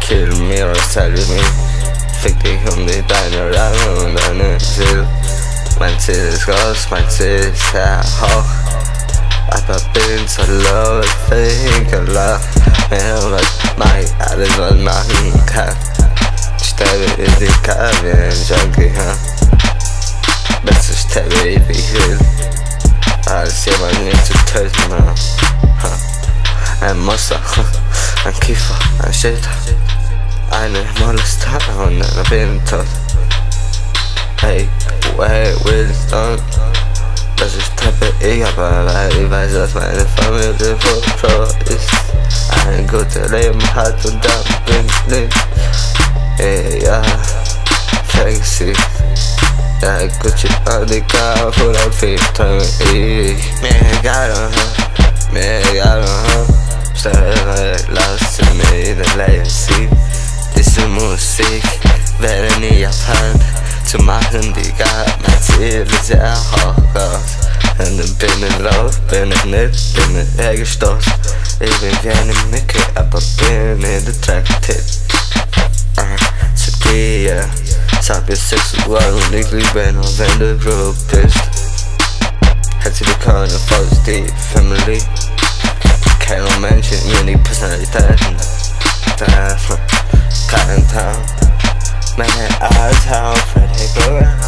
Kill me or salve me. Fick dich die deine Range und deine Seele. Mein Ziel ist groß, mein Ziel ist sehr hoch. Aber bin so low, Fingerlauf. Was mach ich alles, was machen kann. Sterbe in die Karte wie ein Junkie, Beste sterbe ich wie ich will. Alles jemand nicht zu töten, Ein Monster, ein Kiefer, ein Schilder. Eine Molestator und dann bin ich tot. Hey, Wilson. Das ist Treppe, ich aber weil ich weiß, dass meine Familie Pro ist. Ein gutes Leben hat und dann bin ich nicht. Ja, vergiss sie. Ja, Gucci an die Karte, voll auf viel träume ich. Mir egal, Stelle, lass mir den Leben sehen. Diese Musik werde nie abhalten. Zu machen, Digga, mein Ziel ist sehr hoch raus. Und dann bin ich laut, bin ich nicht, bin ich hergestoßen. Ich bin wie eine Mücke, aber bin ich attracted. Zu dir, sag mir sexual und ich liebe nur, wenn du grob bist. Herzlich willkommen in Positive Family. Keine Menschen, mir die Personalitäten. Kein Town. Meine Alter, Freddy Burger.